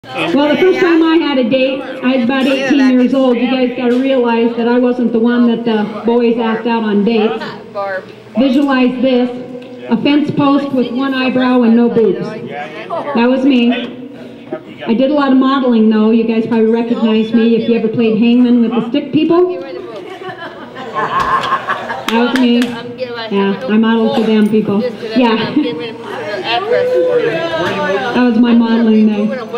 Well, the first time I had a date, I was about 18 years old. You guys got to realize that I wasn't the one that the boys asked out on dates. Visualize this, a fence post with one eyebrow and no boobs. That was me. I did a lot of modeling though. You guys probably recognize me if you ever played hangman with the stick people. That was me. Yeah, I modeled for them people. Yeah. That was my modeling day.